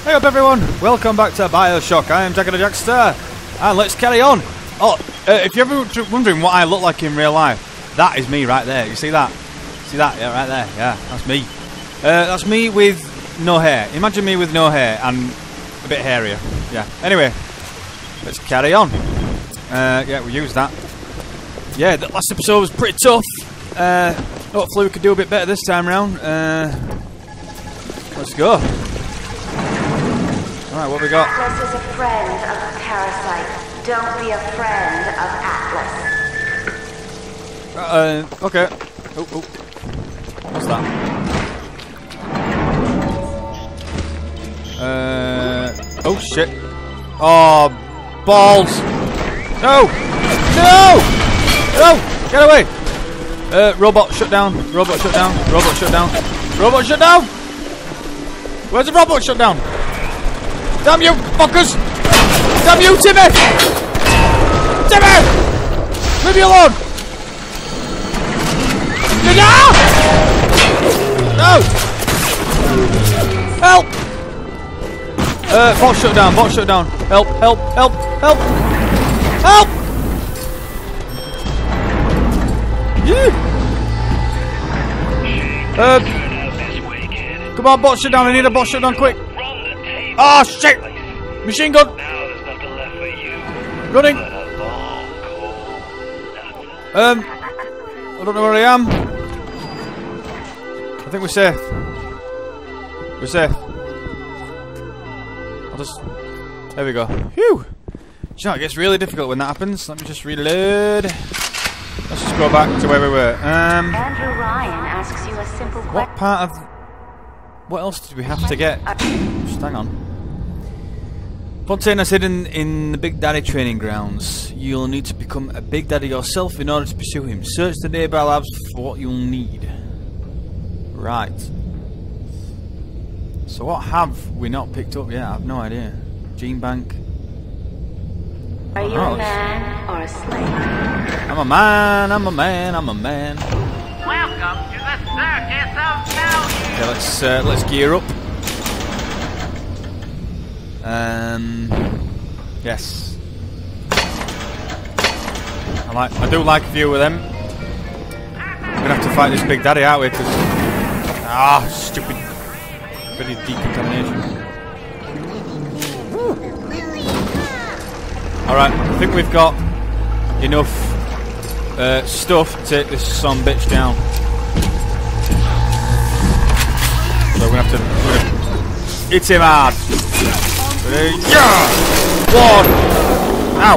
Hey up everyone, welcome back to Bioshock. I am Jack the Jackster, and let's carry on. Oh, if you're ever wondering what I look like in real life, that is me right there. You see that? See that? Yeah, right there. Yeah, that's me. That's me with no hair. Imagine me with no hair and a bit hairier. Yeah. Anyway, let's carry on. Yeah, we used that. Yeah, the last episode was pretty tough. Hopefully we could do a bit better this time round. Let's go. Alright, what we got? Atlas is a friend of the parasite. Don't be a friend of Atlas. Okay. Oh. What's that? Oh shit. Oh, balls. No! No! No! Get away! Robot shut down. Robot shut down. Robot shut down. Robot shut down! Where's the robot shut down? Damn you, fuckers! Damn you, Timmy! Timmy! Leave me alone! No! Help! Bot shut down, bot shut down. Help, help, help, help! Help! Come on, bot shut down, I need a bot shut down quick! Oh shit! Machine gun! Running! I don't know where I am. I think we're safe. We're safe. I'll just... There we go. Phew! You know, it gets really difficult when that happens. Let me just reload. Let's just go back to where we were. Andrew Ryan asks you a simple question. What part of... What else did we have to get? Just hang on. FONTAINES hidden in the Big Daddy training grounds. You'll need to become a Big Daddy yourself in order to pursue him. Search the nearby labs for what you'll need. Right. So what have we not picked up yet? I have no idea. Gene bank. Are you a man or a slave? I'm a man, I'm a man, I'm a man. Welcome to the circus of value. Okay, let's gear up. Yes. I do like a few of them. We're gonna have to fight this Big Daddy, aren't we? Stupid. Very decontamination. Alright, I think we've got enough stuff to take this son bitch down. So we're gonna have to hit him hard. Yeah! One! Ow!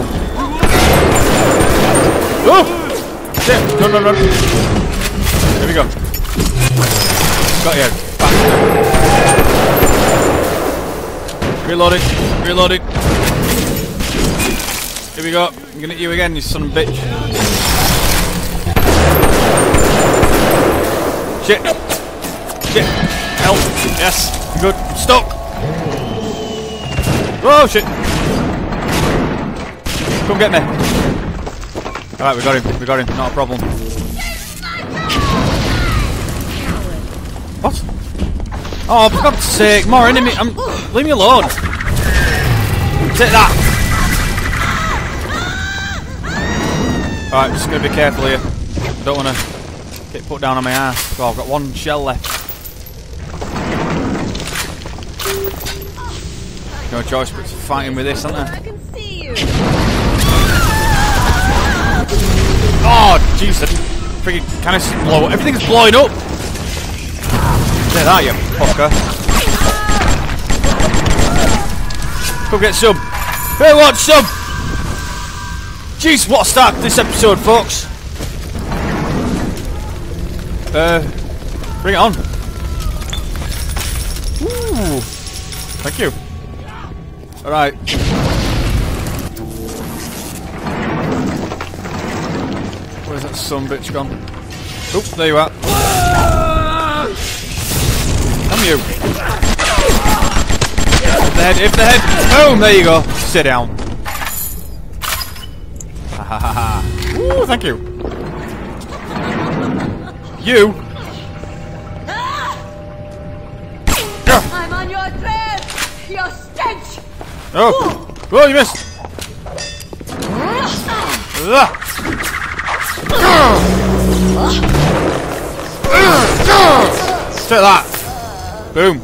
Oh! Shit! Run! Here we go. Got you. Back. Reloading. Here we go. I'm gonna hit you again, you son of a bitch. Shit! Help! Yes! Good. Stuck! Oh shit! Come get me! Alright, we got him, not a problem. What? Oh, for God's sake, more enemy! Leave me alone! Take that! Alright, just gonna be careful here. I don't wanna get put down on my ass. Oh, I've got one shell left. No choice but to fight him with this, isn't there? I can see you. Oh, jeez, the freaking canister blow. Everything's blowing up. Take that, you fucker. Come get some. Who wants some? Jeez, what a start to this episode, folks. Bring it on. Ooh. Thank you. Alright. Where's that son bitch gone? Oops, there you are. Damn you. Hit the head. Boom, there you go. Sit down. Ha ha ha ha. Ooh, thank you. You. I'm on your trail. your stench! Oh! Oh, you missed! Take that! Boom!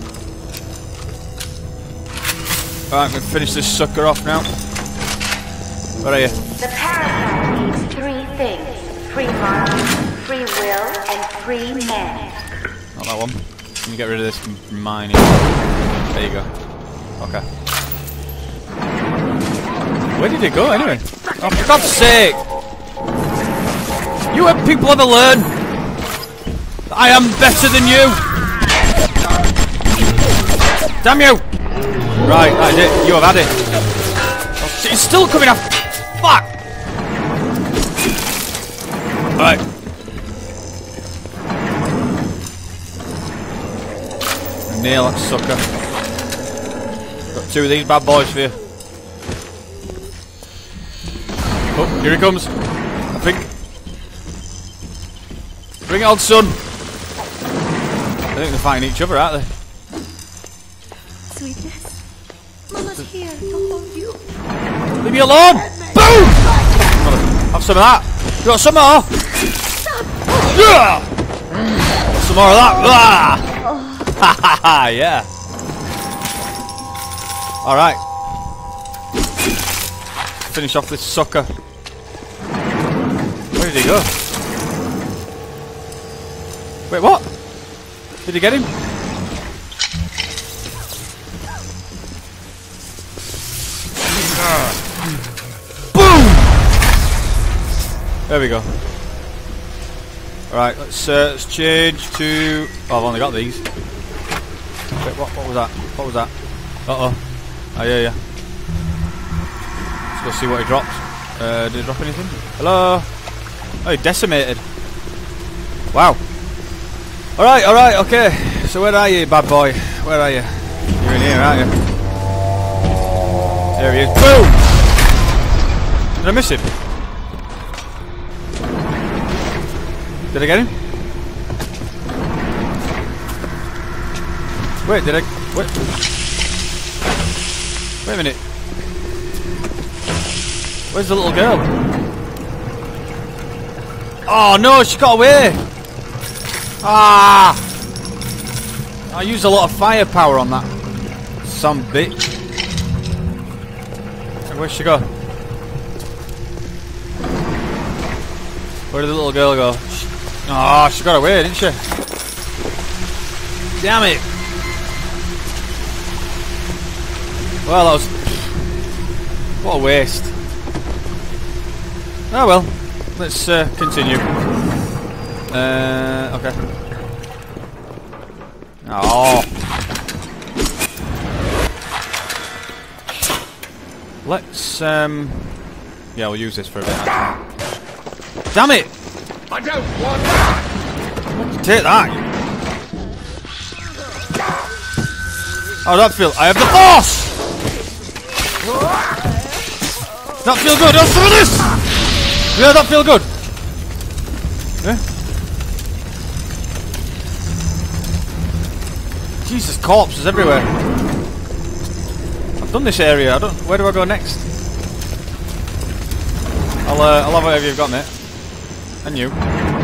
Alright, I'm gonna finish this sucker off now. Where are you? The parasite needs 3 things: free mind, free will, and free men. Not that one. Let me get rid of this mine here. There you go. Okay. Where did it go anyway? Oh, for God's sake! You people ever learn? I am better than you! Damn you! Right, that is it. You have had it. Oh, shit, it's still coming off. Fuck! Alright. Nail that sucker. Got 2 of these bad boys for you. Oh, here he comes. I think. Bring it on, son. I think they're fighting each other, aren't they? Sweetness, Mama's here to hold you. Leave me alone! Boom! Have some of that. You got some more? Yeah! Some more of that. Ha ha ha! Yeah. All right. Finish off this sucker. Where did he go? Wait, what? Did he get him? Boom! There we go. Alright, let's change to... Oh, I've only got these. Wait, what was that? What was that? Uh-oh. Oh, yeah. Let's go see what he dropped. Did he drop anything? Hello? Oh, he decimated. Wow. Alright, okay. So where are you, bad boy? Where are you? You're in here, aren't you? There he is. Boom! Did I miss him? Did I get him? Wait, did I... Wait. Wait a minute. Where's the little girl? Oh no, she got away! Ah! I used a lot of firepower on that. Some bitch. Where'd she go? Where did the little girl go? Oh, she got away, didn't she? Damn it! Well, that was... What a waste. Oh well. Let's continue. Okay. Oh. Let's yeah, we'll use this for a bit actually. Damn it! I don't want that! Take that! Oh, that feel... I have the force! That feel good? Let's do this! Yeah, that feel good? Yeah? Jesus, corpses everywhere. I've done this area. I don't... Where do I go next? I'll have whatever you've got, mate. And you.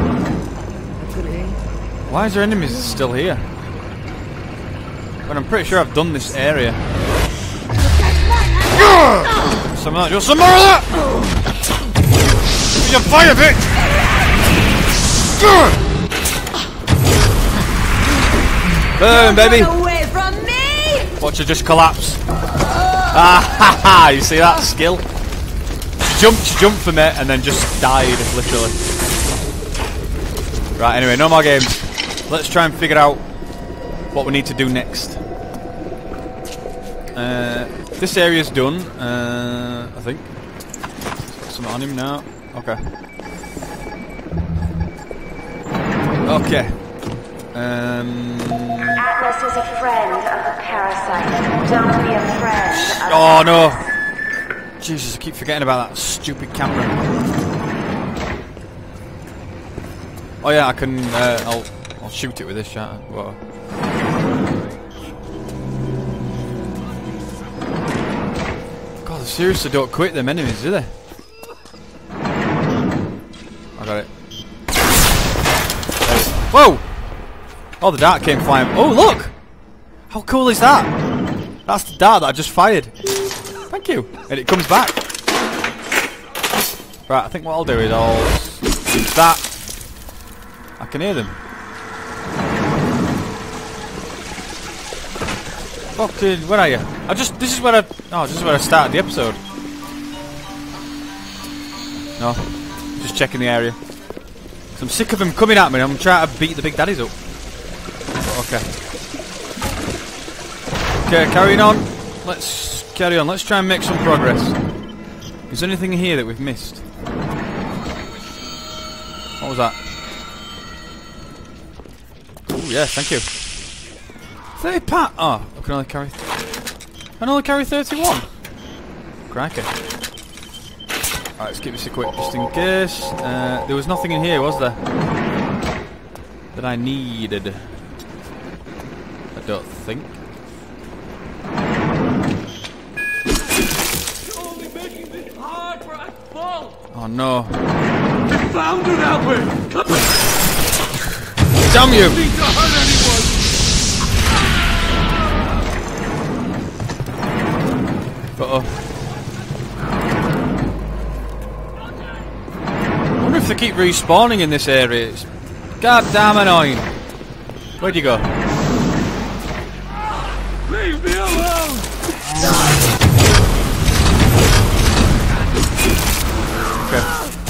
Why is there enemies still here? When I'm pretty sure I've done this area. Some of that. Just some more of that! You're fire, bitch! Boom, baby! Away from me! Watch her just collapse. Ah ha ha! You see that skill? She jumped for me and then just died, literally. Right, anyway, no more games. Let's try and figure out what we need to do next. This area's done, I think. Got something on him now. Okay. Okay. Atlas is a friend of the parasite. Don't be a friend of... Oh no! Jesus, I keep forgetting about that stupid camera. Oh yeah, I can. I'll shoot it with this, shan't I? Whoa. seriously don't quit them enemies, do they? I got it. Whoa! Oh, the dart came flying. Oh, look! How cool is that? That's the dart that I just fired. Thank you. And it comes back. Right, I think what I'll do is I'll use that. I can hear them. Fucking, where are you? This is where I started the episode. No, just checking the area. So I'm sick of them coming at me. I'm trying to beat the big daddies up. Okay. Okay, carrying on. Let's carry on. Let's try and make some progress. Is there anything here that we've missed? What was that? Oh yes, thank you. 30 pat. Oh, I can only carry. I can only carry 31. Crikey. Alright, let's keep this equipped just in case. There was nothing in here, was there? That I needed. I don't think. You're only making this hard where I fall. Oh no. It found you that way. Damn you! Need to hurt anyone. Uh-oh. I wonder if they keep respawning in this area. It's goddamn annoying. Where'd you go? Leave me alone. Okay.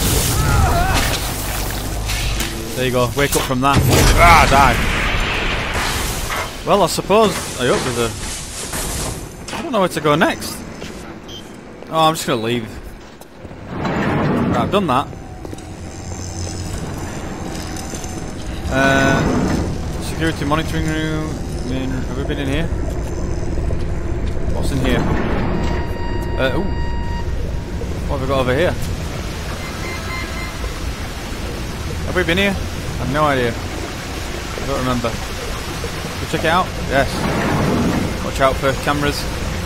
There you go. Wake up from that. Ah, die. Well, I suppose I hope there's a. I don't know where to go next. Oh, I'm just gonna leave. Right, I've done that. Security monitoring room. Have we been in here? What's in here? Ooh. What have we got over here? Have we been here? I have no idea. I don't remember. Can we check it out? Yes. Watch out for cameras.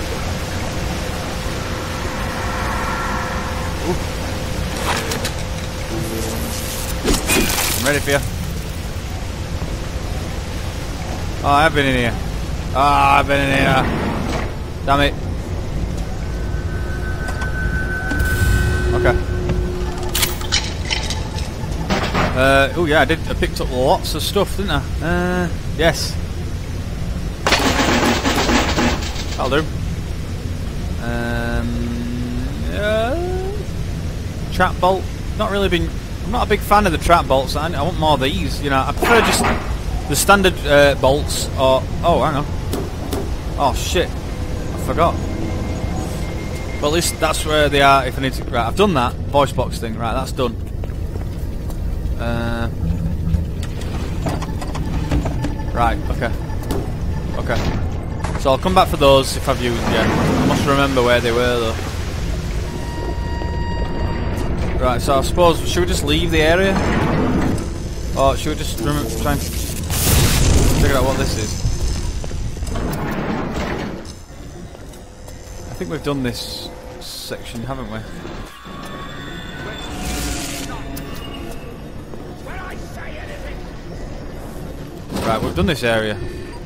Ooh. I'm ready for you. Oh, I have been in here. Ah, I've been in here. Damn it. Okay. Oh yeah, I picked up lots of stuff, didn't I? Yes. That'll do. Trap bolt. I'm not a big fan of the trap bolts. I want more of these. You know, I prefer just the standard bolts. Or oh, hang on. Oh shit, I forgot. But at least that's where they are. If I need to, right, I've done that voice box thing. Right, that's done. Right. Okay. Okay. So I'll come back for those if I've used. Yeah, I must remember where they were though. Right, so I suppose, should we just leave the area? Or should we just try and figure out what this is? I think we've done this section, haven't we? Right, we've done this area.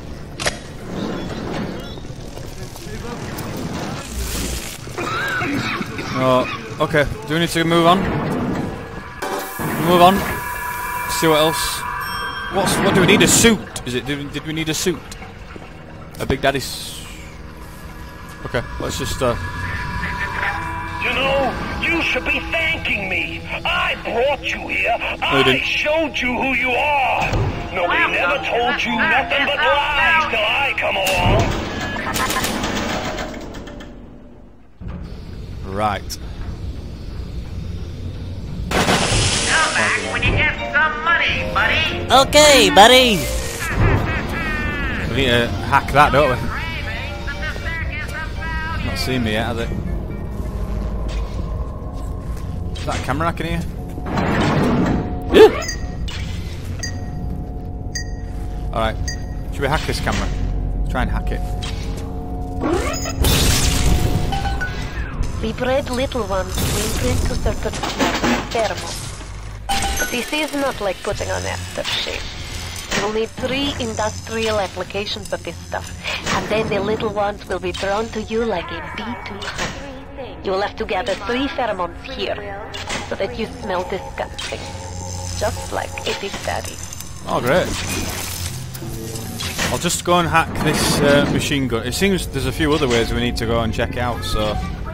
Oh, okay. Do we need to move on? Move on. See what else. What do we need? A suit? Is it? Did we need a suit? A Big Daddy's. Okay, let's just. You know, you should be thanking me. I brought you here. I showed you who you are. Nobody never told you nothing but lies till I come along. Right. Come back when you get some money, buddy. Okay, buddy. We need to hack that, don't we? Not seen me yet, have they? Is that a camera I can hear? Alright. Should we hack this camera? Try and hack it. We bred little ones to imprint to certain pheromones. But this is not like putting on aftershave. You'll need 3 industrial applications of this stuff, and then the little ones will be drawn to you like a bee to honey. You will have to gather 3 pheromones here, so that you smell disgusting. Just like a big daddy. Oh, great. I'll just go and hack this machine gun. It seems there's a few other ways we need to go and check out, so...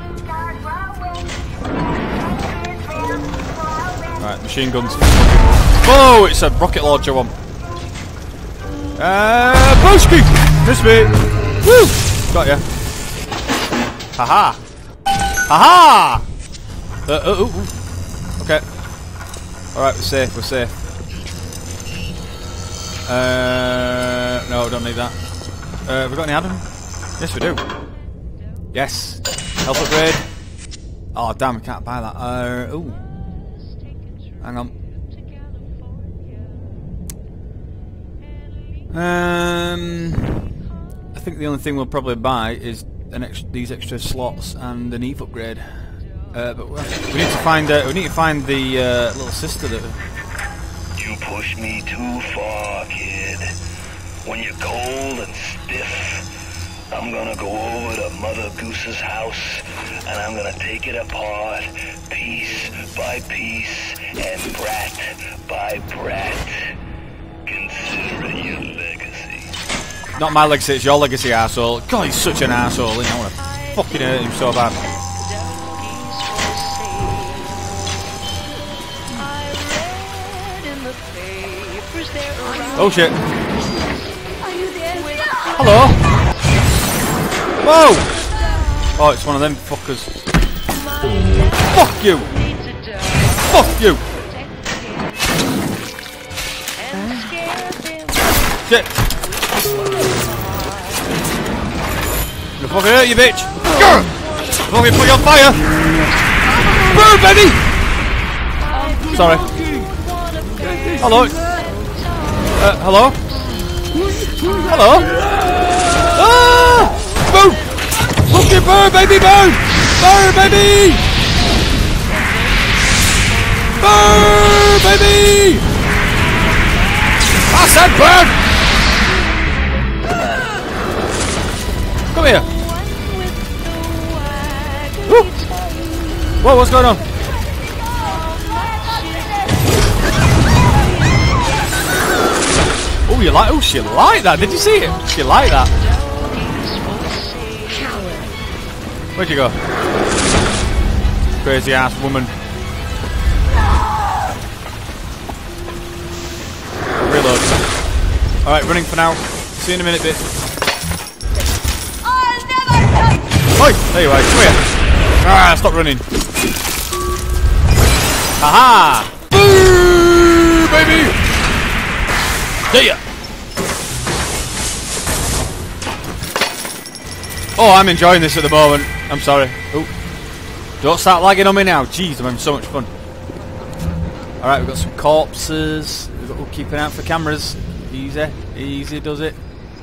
Right, machine guns. Oh, it's a rocket launcher one. Broski! Miss me! Woo! Got ya. Haha! Haha! Okay. Alright, we're safe, we're safe. No, don't need that. Have we got any Adam? Yes, we do. Yes. Health upgrade. Oh, damn, we can't buy that. Ooh. Hang on. I think the only thing we'll probably buy is these extra slots and an Eve upgrade. But we need to find the little sister that. You push me too far, kid. When you're cold and stiff, I'm gonna go over to Mother Goose's house and I'm gonna take it apart, piece by piece and brat by brat. Consider it your legacy. Not my legacy, it's your legacy, arsehole. God, he's such an arsehole, isn't he? I want to fucking hurt him so bad. Oh shit. Hello? Whoa! Oh, it's one of them fuckers. Fuck you! Fuck you! Shit! I'm gonna fucking hurt you, bitch! Grr! Fucking put you on fire! Burn, baby! Sorry. Hello? Hello? Hello? Ah! Boom! Fucking burn, baby, burn! Burn, baby! Burn, baby! I said burn! Come here! Woo! Whoa, what's going on? Oh, you like? Oh, she liked that. Did you see it? She liked that. Where'd you go? Crazy ass woman. Reload. Alright, running for now. See you in a minute, bitch. Oi! There you are. Come here. Ah, stop running. Haha! Boo, baby! See ya! Oh, I'm enjoying this at the moment. I'm sorry. Ooh. Don't start lagging on me now. Jeez, I'm having so much fun. Alright, we've got some corpses. We'll keep an eye out for cameras. Easy. Easy does it.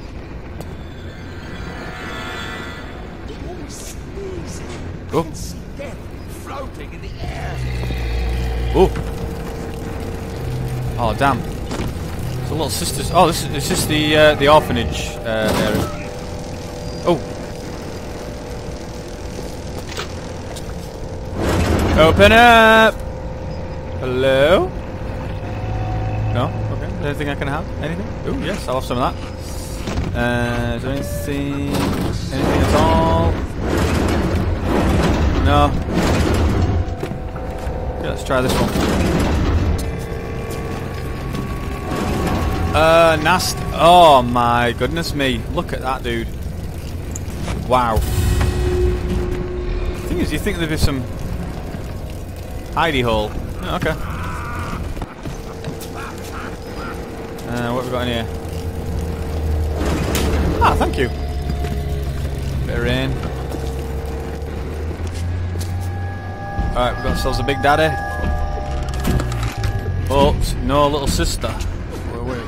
Oh. Oh. Oh, damn. The little sisters. Oh, this is the orphanage area. Oh. Open up. Hello. No. Okay. Anything I can have? Anything? Oh, yes. I'll have some of that. Is there anything? Anything at all? No. Okay, let's try this one. Nast. Oh my goodness me. Look at that, dude. Wow. The thing is, you think there'd be some hidey hole. Oh, okay. What have we got in here? Ah, thank you. Bit of rain. Alright, we've got ourselves a big daddy. But no little sister. Wait.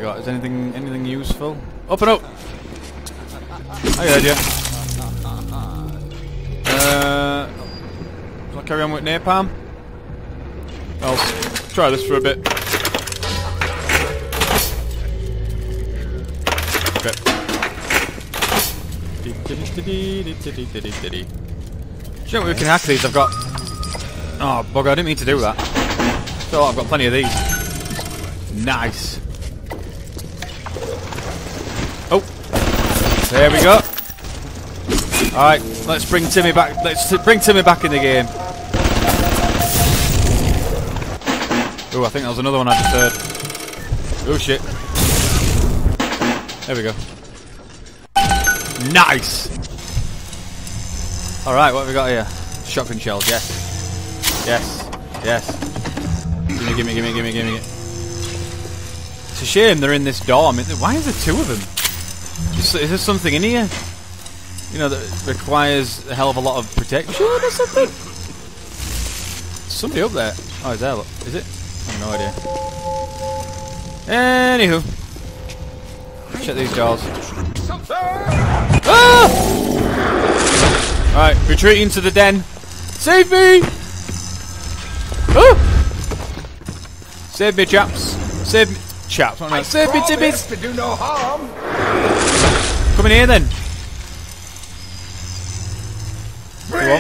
got? Is anything useful? Up and up! I heard you. Shall I carry on with napalm? I'll try this for a bit. Okay. Do you know what, we can hack these? I've got... Oh, bugger, I didn't mean to do that. So I've got plenty of these. Nice. Oh. There we go. Alright, let's bring Timmy back. Let's bring Timmy back in the game. Oh, I think that was another one I just heard. Oh shit. There we go. Nice! Alright, what have we got here? Shotgun shells, yes. Yes. Yes. Gimme. It's a shame they're in this dorm. Why is there two of them? Is there something in here? You know, that requires a hell of a lot of protection? Sure, there's something. Somebody up there. Oh, is there? Is it? I have no idea. Anywho. Check these doors. Ah! Alright, retreating to the den. Save me! Ah! Save me, chaps. Save me. Chaps, what am I? Save me, Timmies! To do no harm. Come in here then. Go on.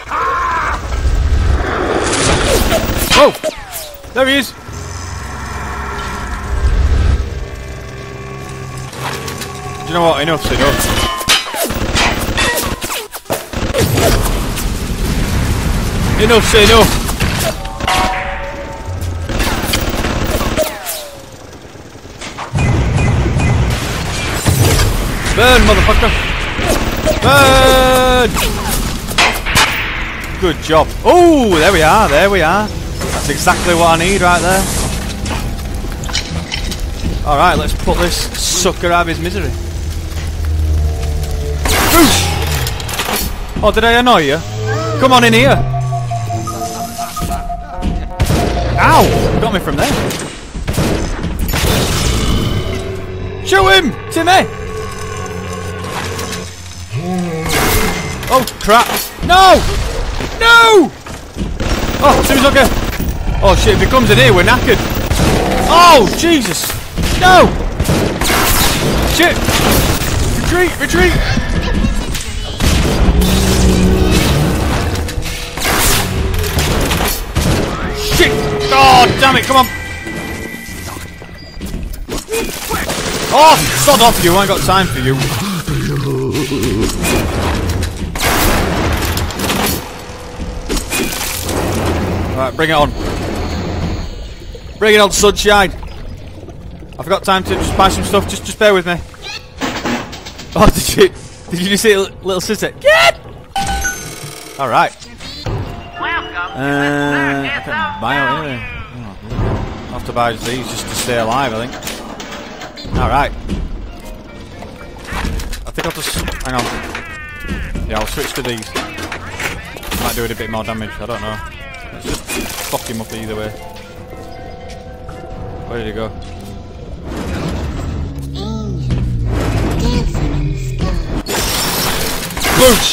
Oh! There he is! Do you know what? Enough's enough. Enough's enough! Burn, motherfucker! Burn! Good job. Oh, there we are, there we are. That's exactly what I need right there. Alright, let's put this sucker out of his misery. Boosh! Oh, did I annoy you? Come on in here. Ow! Got me from there. Shoot him! Timmy! Oh, crap. No! No! Oh, Timmy's okay. Oh, shit, if he comes in here, we're knackered. Oh, Jesus! No! Shit! Retreat, retreat! Shit! Oh, damn it, come on! Oh, sod off you, I ain't got time for you. Alright, bring it on. Bring it on, sunshine. I've got time to just buy some stuff, just bear with me. Oh, did you just see a little sister? Get! Alright. I can buy out here. Oh, I'll have to buy these just to stay alive, I think. Alright. I think I'll just... hang on. Yeah, I'll switch to these. Might do it a bit more damage, I don't know. Let's just fuck him up either way. Where did he go? Boosh!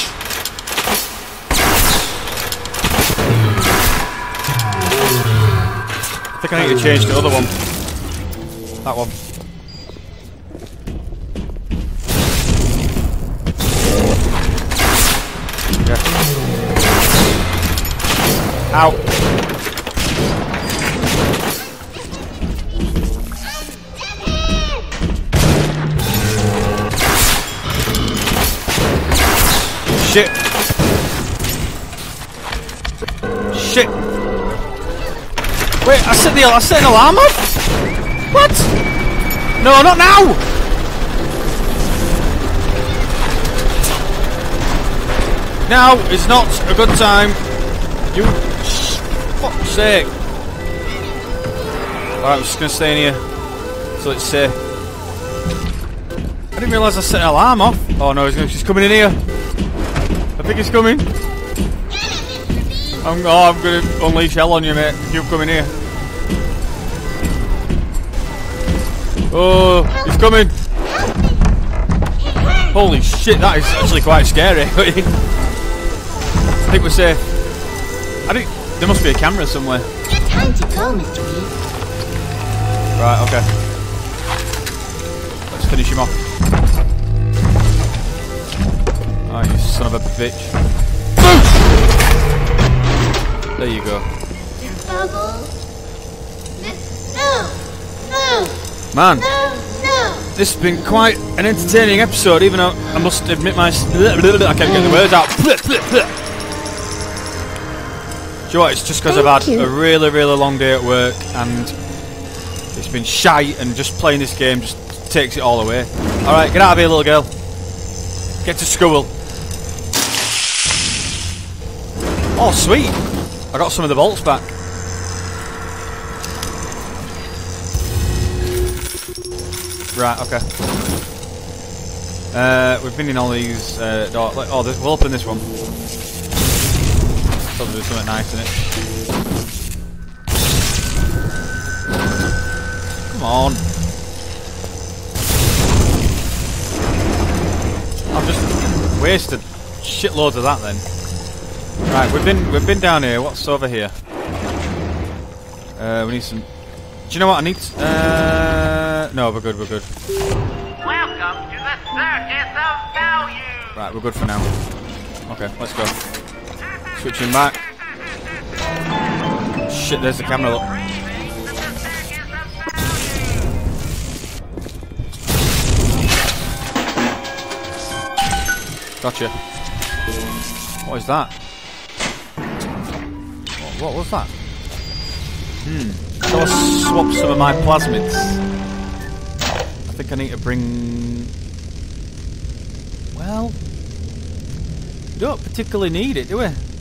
I think I need to change the other one. That one. Yeah. Ow. Shit. Shit. Wait, I set an alarm off? What? No, not now! Now is not a good time. You... fuck's sake. Alright, I'm just gonna stay in here. So it's safe. I didn't realise I set an alarm off. Oh no, he's coming in here. I think he's coming. I'm gonna unleash hell on you, mate. You come in here. Oh, he's coming. Holy shit, that is actually quite scary. I think we're safe. There must be a camera somewhere. Time to go, Mr. B. Right, okay. Let's finish him off. Oh, you son of a bitch. There you go. Man, this has been quite an entertaining episode, even though I must admit I can't get the words out. Do you know what, it's just because I've had a really, really long day at work and it's been shite, and just playing this game just takes it all away. Alright, get out of here, little girl. Get to school. Oh, sweet. I got some of the bolts back. Right, okay. We've been in all these doors. Oh, we'll open this one. Probably there's something nice in it. Come on. I've just wasted shitloads of that then. Right, we've been down here. What's over here? We need some. Do you know what I need? No, we're good. Welcome to the circus of value. Right, we're good for now. Okay, let's go. Switching back. Shit, there's the camera. Look. Gotcha. What is that? What was that? So I'll swap some of my plasmids. I think I need to bring... Well... We don't particularly need it, do we?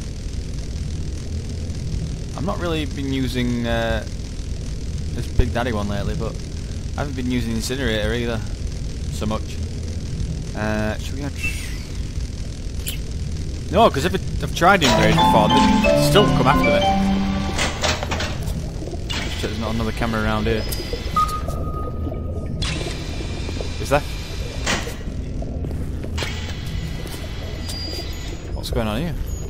I've not really been using this Big Daddy one lately, but I haven't been using Incinerator either so much. Should we have... No, because I've tried Invasion before, they still come after me. There's not another camera around here. Is there? What's going on here?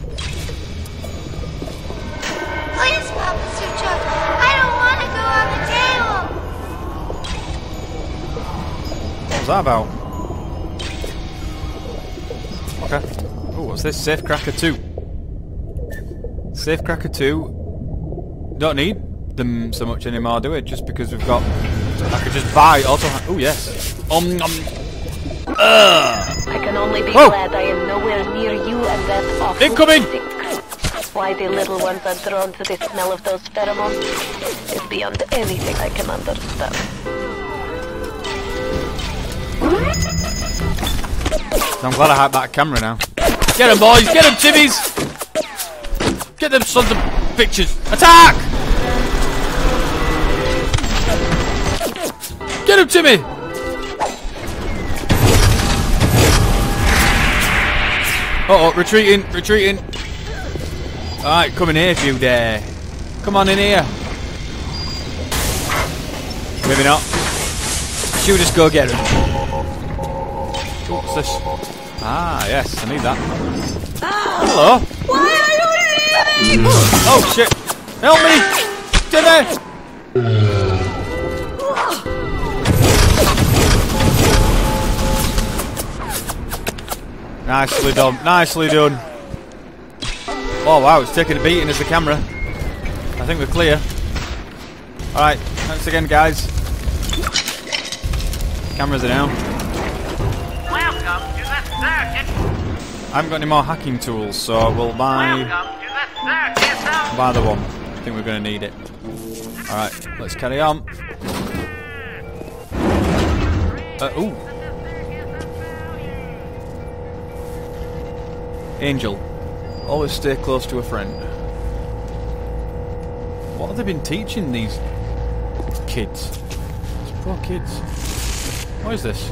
Please, Papa Sucho. I don't want to go on the table. What was that about? Okay. Oh, what's this? Safecracker 2. Safecracker 2. Don't need them so much anymore, do we? Just because we've got... I could just buy auto... Oh, yes. I can only be glad I am nowhere near you and that awful Incoming! stink. Why the little ones are drawn to the smell of those pheromones is beyond anything I can understand. I'm glad I had that camera now. Get them, boys! Get them, Timmies! Get them sons of bitches! Attack! Get him, Timmy! Uh oh, retreating. Alright, come in here if you dare. Come on in here. Maybe not. Should we just go get him? What's this? Ah, yes, I need that. Hello. Why are you leaving? Oh shit! Help me! Timmy! Nicely done, nicely done. Oh wow, it's taking a beating as the camera. I think we're clear. Alright, thanks again guys. Cameras are down. Welcome to the circus. I haven't got any more hacking tools, so we'll buy Welcome to the circus of the one. I think we're going to need it. Alright, let's carry on. Ooh. Angel, always stay close to a friend. What have they been teaching these kids? These poor kids. What is this?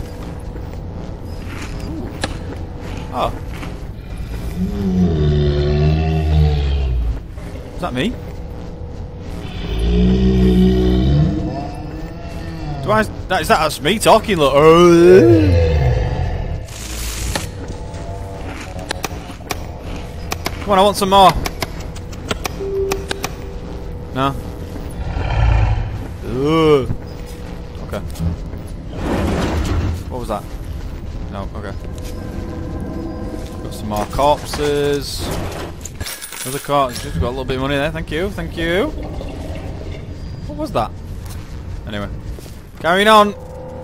Ooh. Oh. Is that me? Do why is that's me talking, look. Come on, I want some more. No? Ugh. Okay. What was that? No, okay. Got some more corpses. Another corpse. Just got a little bit of money there. Thank you, thank you. What was that? Anyway. Carrying on.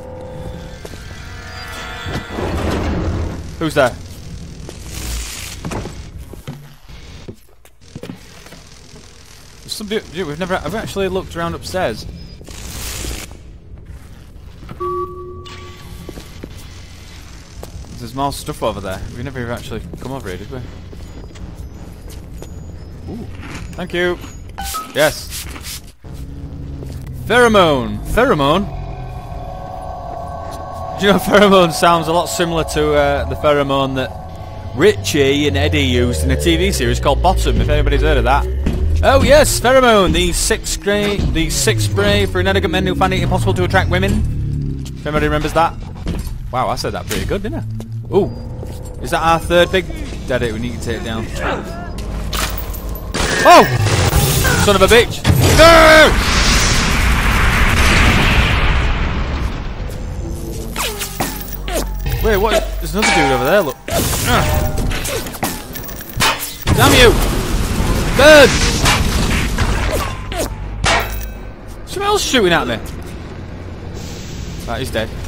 Who's there? There's some dude, I've actually looked around upstairs. There's more stuff over there. We never even actually come over here, did we? Ooh. Thank you. Yes. Pheromone. Pheromone? Do you know pheromone sounds a lot similar to the pheromone that Richie and Eddie used in a TV series called Bottom, if anybody's heard of that. Oh yes, pheromone, the sixth spray for inelegant men who find it impossible to attract women. If anybody remembers that. Wow, I said that pretty good, didn't I? Ooh, is that our third big daddy? We need to take it down. Oh! Son of a bitch! No! Wait, what? There's another dude over there, look. Damn you! Bird! Something else shooting at me. Right, he's dead.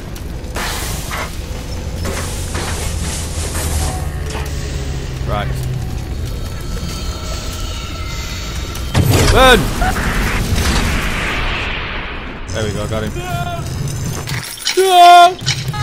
Right. Burn! There we go, got him. No!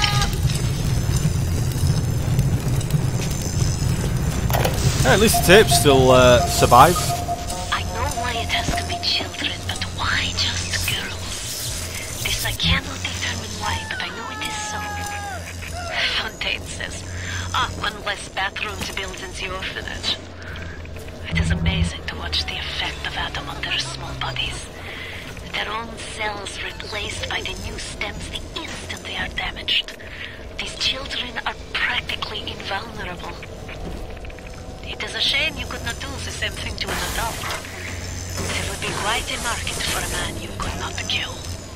Yeah, at least the tape still survives. I know why it has to be children, but why just girls? This I cannot determine why, but I know it is so. Fontaine says, one less bathroom to build in the orphanage. It is amazing to watch the effect of Adam on their small bodies. Their own cells replaced by the new stems the instant they are damaged. These children are practically invulnerable. It is a shame you could not do the same thing to an adult. There would be quite a market for a man you could not kill.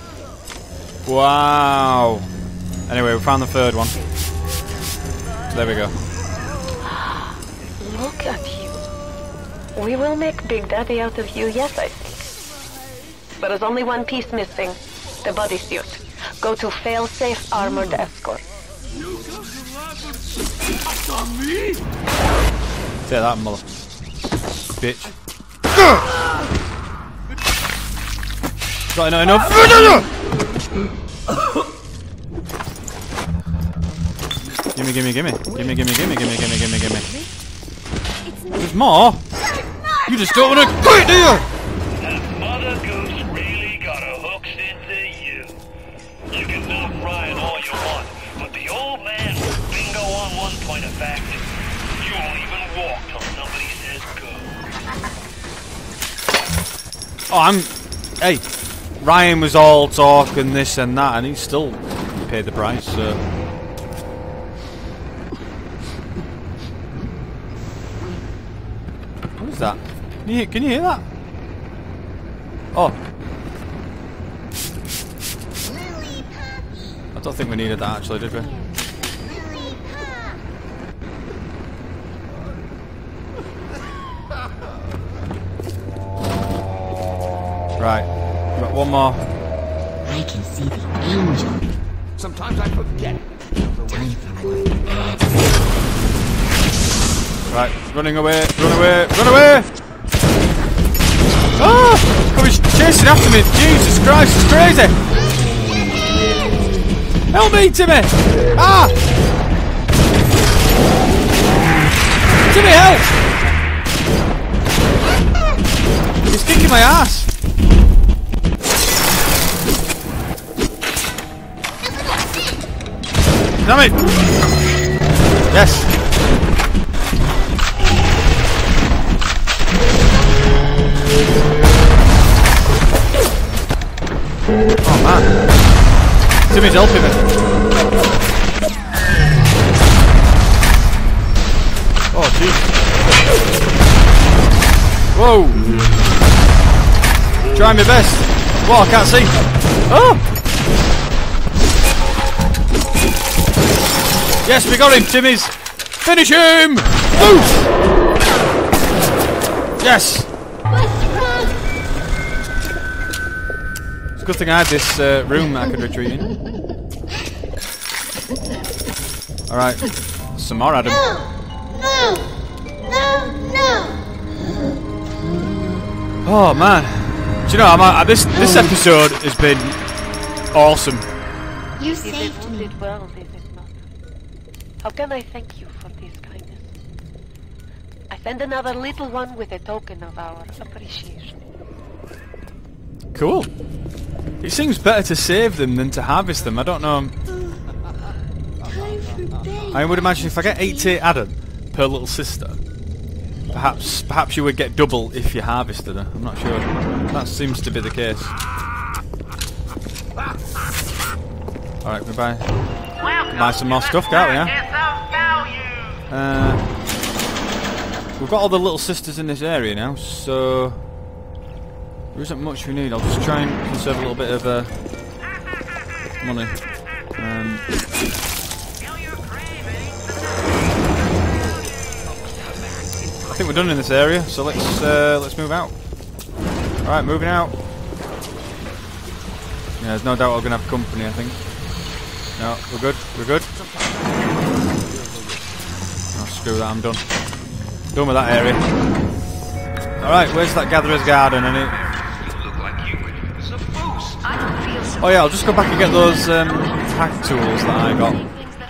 Wow. Anyway, we found the third one. There we go. Look at you. We will make Big Daddy out of you, yes, I think. But there's only one piece missing. The bodysuit. Go to fail-safe armored escort. You come to laugh on me? Take that, mother. Bitch. Got enough. Gimme. There's more? You just don't want to quit, do you? That Mother Goose really got her hooks into you. You can knock Ryan all you want, but the old man will bingo on one point of fact. You won't even walk till somebody says go. Oh, hey, Ryan was all talk and this and that, and he still paid the price, so. What is that? Can you hear that? Oh. I don't think we needed that actually, did we? Right. Got one more. I can see the angel. Sometimes I forget. Time for more. Right, running away, run away, run away! Oh! He's chasing after me! Jesus Christ, it's crazy! Help me, Timmy! Ah! Timmy, help! He's kicking my ass! Damn it! Yes! Oh man! Timmy's helping me. Oh, jeez. Whoa! Trying my best. Whoa, I can't see. Oh! Yes, we got him, Timmy's. Finish him! Move! Yes! It's a good thing I had this room that I could retreat in. Alright, some more Adam. Oh man, do you know this episode has been awesome. You Is it saved me. wounded well, is it not? How can I thank you for this kindness? I send another little one with a token of our appreciation. Cool. It seems better to save them than to harvest them. I don't know. Time for bed. I would imagine if I get 88 Adam per little sister, perhaps you would get double if you harvested her. I'm not sure. That seems to be the case. Alright, we buy some more stuff, can't we? Yeah? We've got all the little sisters in this area now, so there isn't much we need. I'll just try and conserve a little bit of money. I think we're done in this area, so let's move out. Alright, moving out. Yeah, there's no doubt we're gonna have company, I think. No, we're good, we're good. Oh, screw that, I'm done. Done with that area. Alright, where's that gatherer's garden? Oh yeah, I'll just go back and get those hack tools that I got.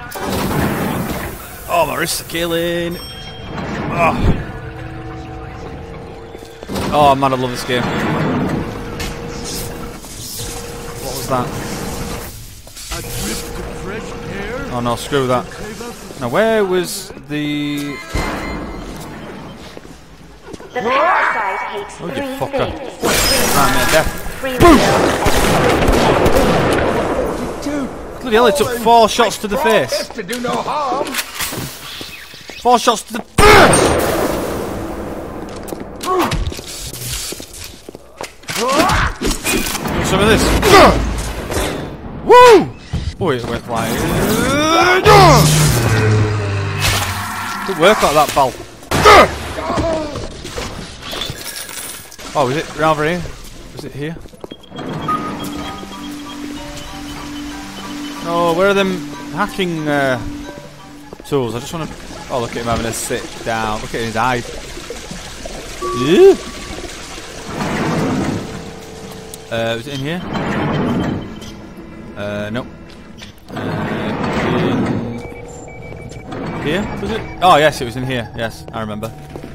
Oh, my wrists are killing. Oh man, I love this game. What was that? Oh no, screw that. Now where was the... The parasite hates Oh, you three fucker. things. Right, mate, death. Boom! Bloody hell, it took 4 shots to the face. To do no harm. 4 shots to the face! Do some of this. Woo! Oh, it went flying. Good work like that, pal. Oh, was it rather here? Was it here? Oh, where are them hacking tools? I just want to... Oh, look at him having a sit down. Look at his eyes. Yeah. Was it in here? Nope. In here? Was it? Oh, yes, it was in here. Yes, I remember.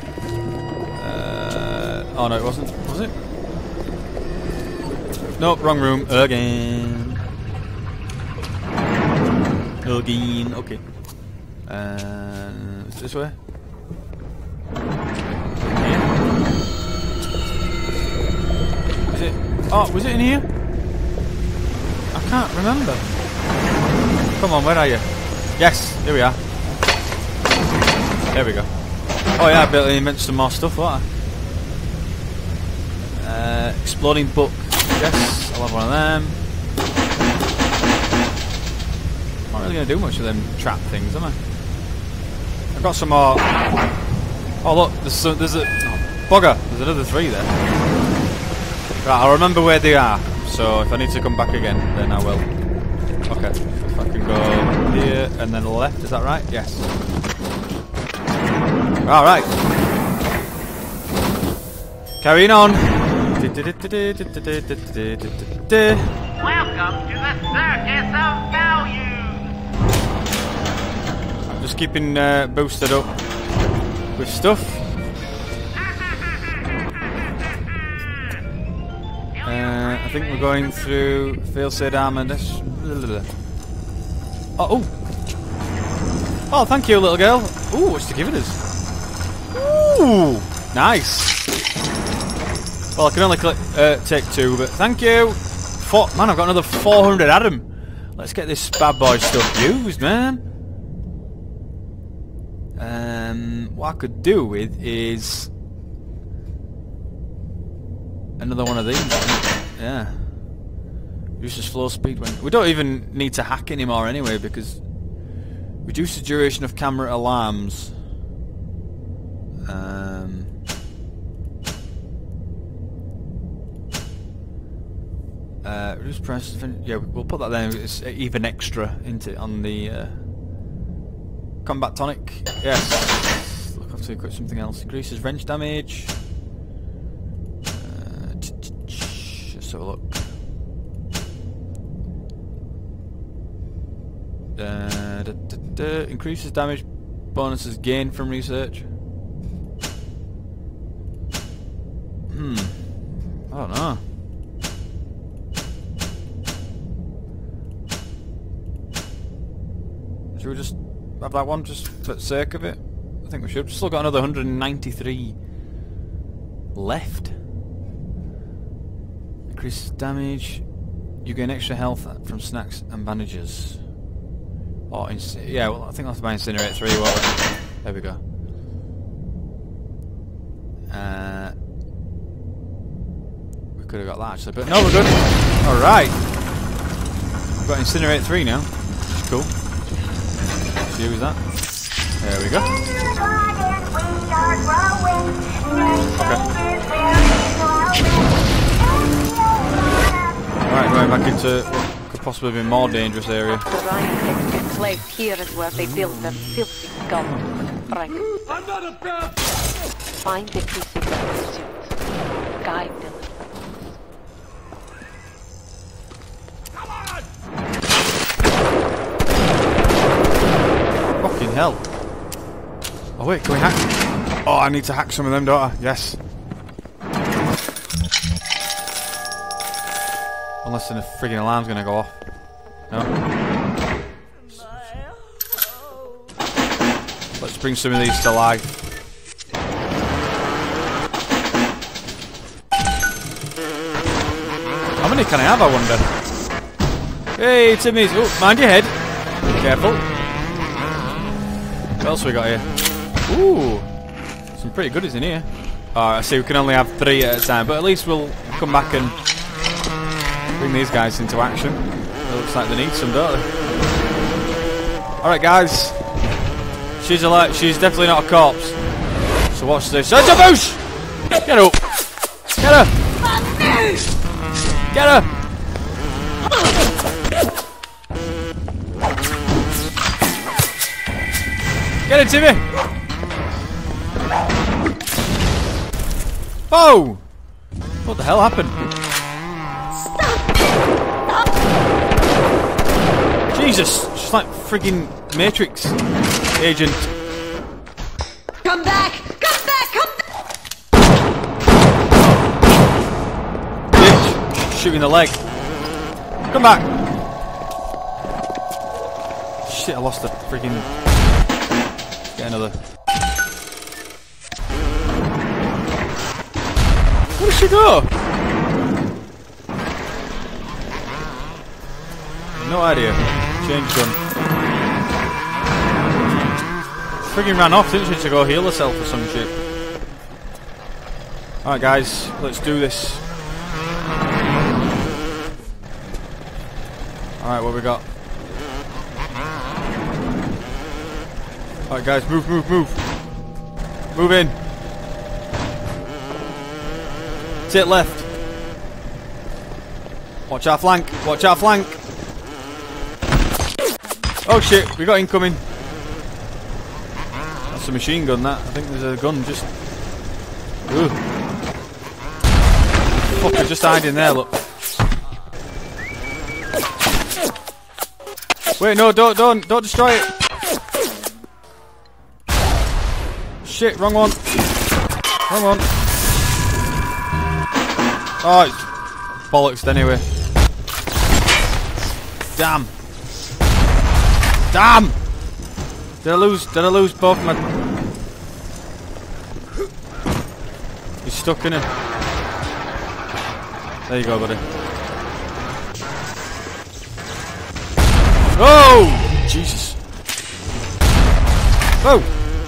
Oh, no, it wasn't. Was it? Nope, wrong room. Again. Again. Okay. This way? Is it? Oh, was it in here? I can't remember. Come on, where are you? Yes, here we are. There we go. Oh yeah, I bet you meant some more stuff, what? Exploding book. Yes, I'll have one of them. Not really going to do much of them trap things, am I? I've got some more. Oh look, there's a... Oh, bugger, there's another 3 there. Right, I'll remember where they are. So if I need to come back again, then I will. Okay, if I can go here and then left, is that right? Yes. Alright. Carrying on. Welcome to the circus of value. I'm just keeping boosted up with stuff. I think we're going through Fail Said Arm and this. Oh, oh, thank you, little girl. Ooh, what's to give it us? Ooh, nice. Well, I can only click, take 2, but thank you. Man, I've got another 400 Adam. Let's get this bad boy stuff used, man. What I could do with is another one of these. Yeah. Reduces flow speed when... We don't even need to hack anymore anyway, because... Reduce the duration of camera alarms. Reduce price... Yeah, we'll put that there. It's even extra into on the... Combat tonic. Yes. Look, I have to equip something else. Increases wrench damage. Let's have a look. Increases damage bonuses gained from research. I don't know. Should we just have that one just for the sake of it? I think we should. We've still got another 193 left. Increases damage. You gain extra health from snacks and bandages. Oh, yeah, well, I think that's my Incinerate 3, won't it? There we go. We could have got that actually, but no, we're good. Alright. We've got Incinerate 3 now, which is cool. Let's use that. There we go. Okay. Alright, going back into what could possibly be a more dangerous area. The place here is where they build them filthy skulls. Right. I'm not a bad... Find the PC suit. Guide them. Fucking hell. Oh wait, can we hack? Oh, I need to hack some of them, don't I? Yes. Unless the friggin' alarm's gonna go off. No. Let's bring some of these to life. How many can I have, I wonder? Hey, Timmy's. Oh, mind your head. Be careful. What else we got here? Ooh. Some pretty goodies in here. Oh, I see we can only have 3 at a time, but at least we'll come back and bring these guys into action. It looks like they need some, don't they? Alright, guys. She's alive. She's definitely not a corpse. So watch this. It's a bush! Get up! Get her! Get her! Get it, Timmy! Oh! What the hell happened? Jesus! She's like friggin' Matrix agent. Come back! Come back! Come back! Bitch! Shooting the leg. Come back! Shit, I lost the friggin'... Get another. Where did she go? No idea. Change gun. Friggin' ran off, didn't she, to go heal herself or some shit. Alright guys, let's do this. Alright, what we got? Alright guys, move, move, move. Move in. Take left. Watch our flank, watch our flank. Oh shit, we got incoming. That's a machine gun, that. I think there's a gun just... Ooh. Fucker just hiding there, look. Wait, no, don't destroy it. Shit, wrong one. Wrong one. Oh, it's bollocks anyway. Damn. Damn! Did I lose both my... He's stuck in it. There you go, buddy. Whoa! Jesus. Whoa!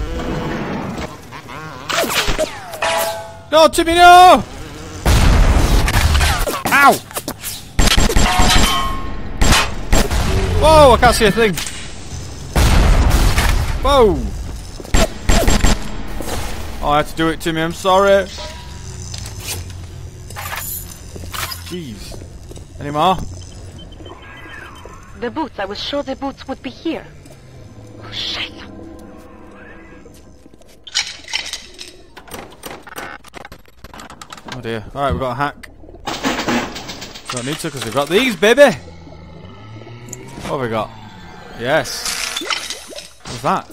No, Timmy, no! Ow! Whoa, I can't see a thing. Whoa! Oh, I had to do it, Timmy, I'm sorry. Jeez. Any more? The boots. I was sure the boots would be here. Oh, shit. Oh dear. Alright, we've got a hack. Don't need to because we've got these, baby! What have we got? Yes. What's that?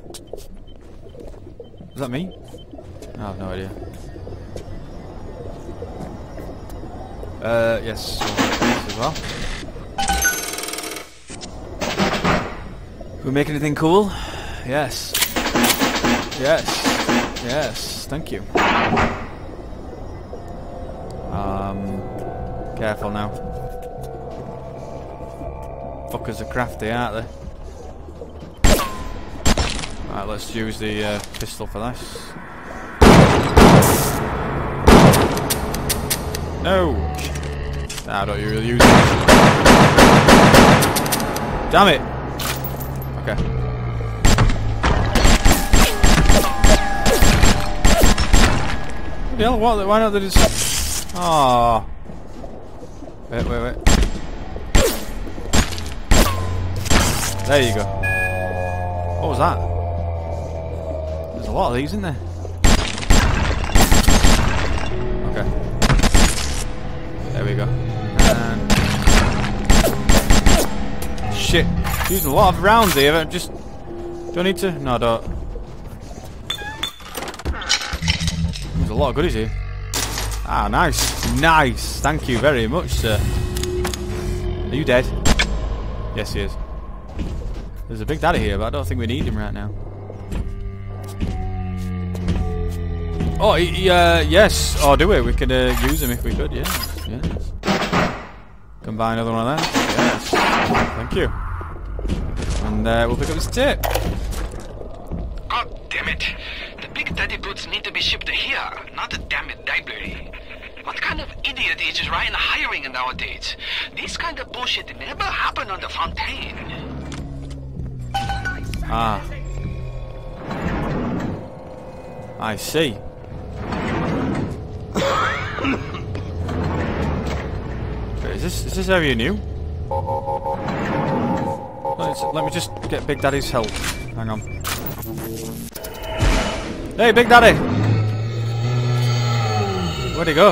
Is that me? I have no idea. Yes. This as well. Can we make anything cool? Yes. Yes. Yes. Thank you. Careful now. Fuckers are crafty, aren't they? Right, let's use the pistol for this. No! Nah, don't you really use it. Damn it! Okay. What the hell? What? Why not they just... Aww. Wait. There you go. What was that? There's a lot of these, isn't there? Okay. There we go. And... Shit. Using a lot of rounds here, but just... Do I need to? No, I don't. There's a lot of goodies here. Ah, nice. Nice. Thank you very much, sir. Are you dead? Yes, he is. There's a big daddy here, but I don't think we need him right now. Oh, yes. Oh, do we? We could use him if we could, yes. Yes. Can buy another one of them? Yes. Thank you. And we'll pick up this tape. God damn it. The big daddy boots need to be shipped here, not a damn it library. What kind of idiot is just writing hiring nowadays? This kind of bullshit never happened on the Fontaine. Ah. I see. Wait, is this area new? Let me just get Big Daddy's help. Hang on. Hey, Big Daddy! Where'd he go?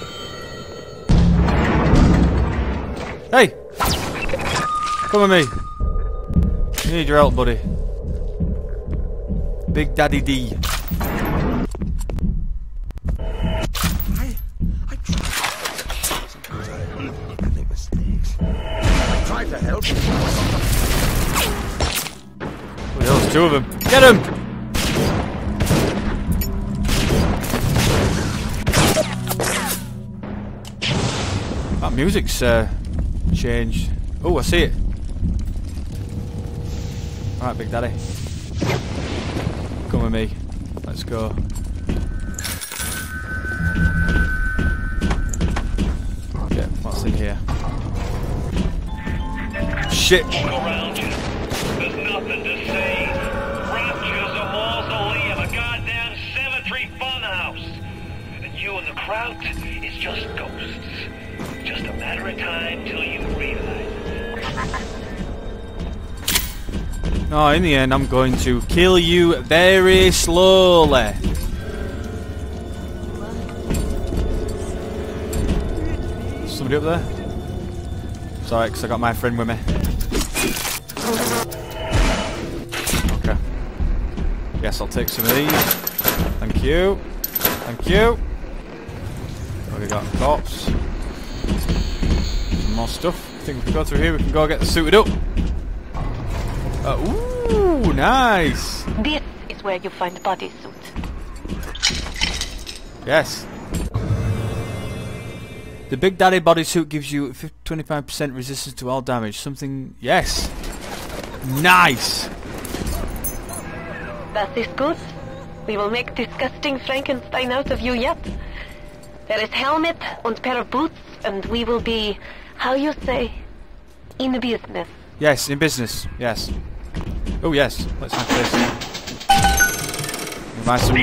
Hey! Come with me. I need your help, buddy. Big Daddy D. I tried to help. Well, there's two of them. Get him! That music's changed. Oh, I see it. Alright, Big Daddy. Come with me. Let's go. Okay, what's in here? Shit! Look around you. There's nothing to say. Rapture's a mausoleum, a goddamn cemetery funhouse. And you and the crowd is just ghosts. Just a matter of time till you realize it. No, in the end, I'm going to kill you very slowly. Somebody up there? Sorry, because I got my friend with me. Okay. Yes, I'll take some of these. Thank you. Thank you. What have we got? Corpse. Some more stuff. I think we can go through here. We can go get suited up. Ooh, nice. This is where you find bodysuit. Yes. The Big Daddy bodysuit gives you 25% resistance to all damage. Something... Yes. Nice. That is good. We will make disgusting Frankenstein out of you yet. There is helmet and pair of boots, and we will be, how you say, in business. Yes, in business. Yes. Oh yes. Let's have this. Buy some.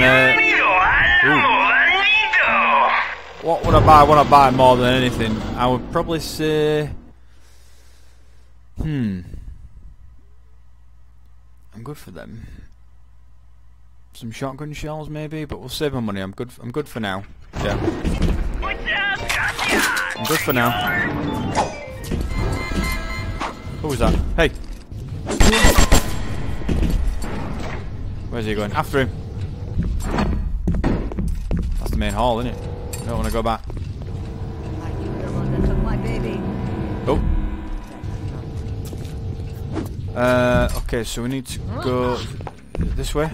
What would I buy? What I buy more than anything? I would probably say. I'm good for them. Some shotgun shells maybe, but we'll save my money. I'm good for now. Yeah. I'm good for now. Who was that? Hey. Where's he going? After him. That's the main hall, isn't it? I don't want to go back. Oh. Okay, so we need to go this way.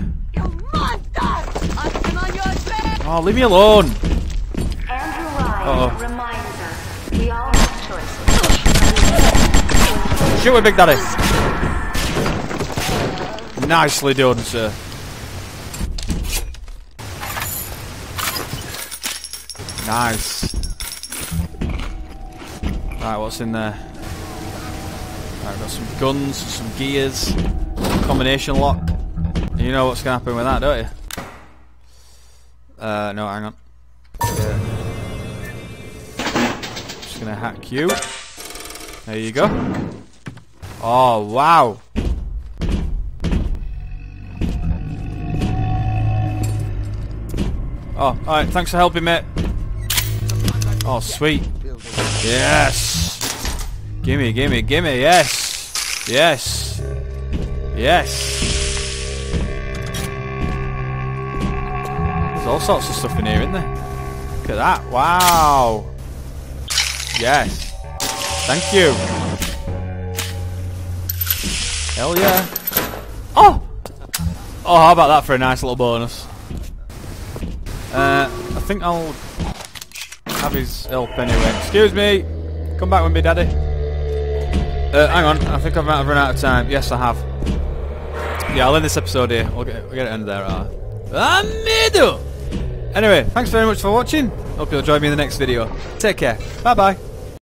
Oh, leave me alone! Uh-oh. We all have choices. Shoot with Big Daddy! Nicely done, sir. Nice. Right, what's in there? Right, we've got some guns, some gears, combination lock. You know what's going to happen with that, don't you? No, hang on. Yeah. Just going to hack you. There you go. Oh, wow. Oh, alright, thanks for helping, mate. Oh, sweet. Yes. Gimme, gimme, gimme, yes. Yes. Yes. There's all sorts of stuff in here, isn't there? Look at that. Wow. Yes. Thank you. Hell yeah. Oh! Oh, how about that for a nice little bonus? I think I'll have his help anyway. Excuse me. Come back with me, Daddy. Hang on. I think I might have run out of time. Yes, I have. Yeah, I'll end this episode here. We'll get it ended there. Amido! Anyway, thanks very much for watching. Hope you'll join me in the next video. Take care. Bye-bye.